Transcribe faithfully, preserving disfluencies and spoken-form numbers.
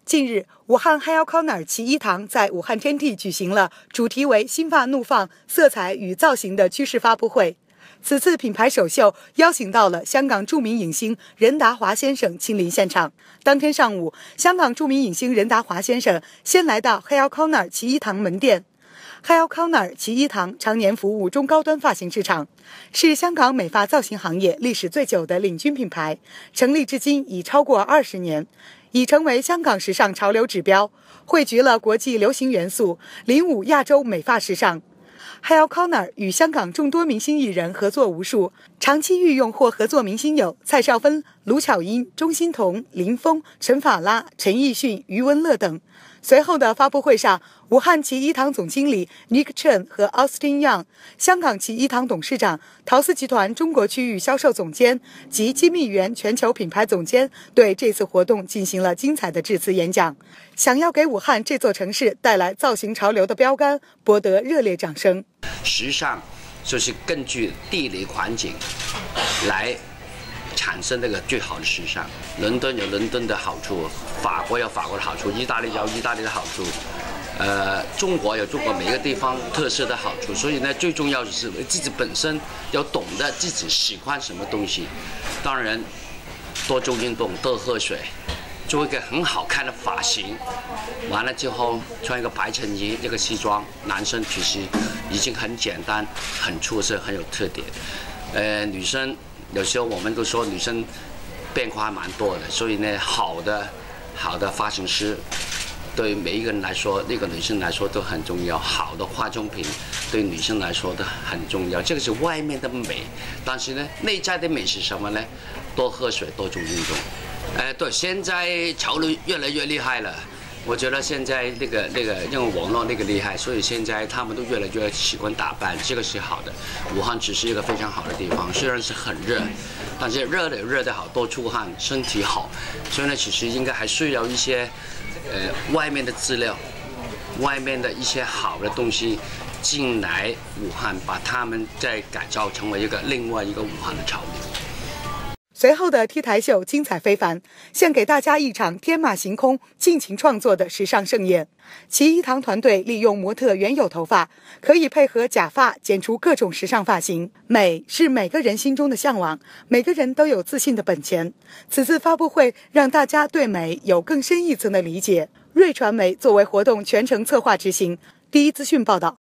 近日，武汉 Hair Corner 其一堂在武汉天地举行了主题为“新发怒放，色彩与造型”的趋势发布会。此次品牌首秀邀请到了香港著名影星任达华先生亲临现场。当天上午，香港著名影星任达华先生先来到 Hair Corner 其一堂门店。Hair Corner 其一堂常年服务中高端发型市场，是香港美发造型行业历史最久的领军品牌，成立至今已超过二十年，已成为香港时尚潮流指标，汇聚了国际流行元素，领舞亚洲美发时尚。Hair Corner 与香港众多明星艺人合作无数，长期御用或合作明星有蔡少芬、卢巧音、钟欣桐、林峰、陈法拉、陈奕迅、余文乐等。随后的发布会上，武汉其一堂总经理 Nick Chen 和 Austin Young， 香港其一堂董事长、陶瓷集团中国区域销售总监及机密源全球品牌总监对这次活动进行了精彩的致辞演讲，想要给武汉这座城市带来造型潮流的标杆，博得热烈掌声。 时尚就是根据地理环境来产生这个最好的时尚。伦敦有伦敦的好处，法国有法国的好处，意大利有意大利的好处，呃，中国有中国每个地方特色的好处。所以呢，最重要的是自己本身要懂得自己喜欢什么东西。当然，多做运动，多喝水，做一个很好看的发型。完了之后，穿一个白衬衣，一个西装，男生其实已经很简单、很出色、很有特点。呃，女生。有时候我们都说女生变化蛮多的，所以呢，好的好的发型师对每一个人来说，那个女生来说都很重要。好的化妆品对女生来说都很重要。这个是外面的美，但是呢，内在的美是什么呢？多喝水，多做运动。呃，对，现在潮流越来越厉害了。我觉得现在那个那个因为网络那个厉害，所以现在他们都越来越喜欢打扮，这个是好的。武汉只是一个非常好的地方，虽然是很热，但是热的热的好，多出汗，身体好。所以呢，其实应该还需要一些呃外面的资料，外面的一些好的东西进来武汉，把他们再改造成为一个另外一个武汉的潮流。 随后的 T 台秀精彩非凡，献给大家一场天马行空、尽情创作的时尚盛宴。其一堂团队利用模特原有头发，可以配合假发剪出各种时尚发型。美是每个人心中的向往，每个人都有自信的本钱。此次发布会让大家对美有更深一层的理解。瑞传媒作为活动全程策划执行。第一资讯报道。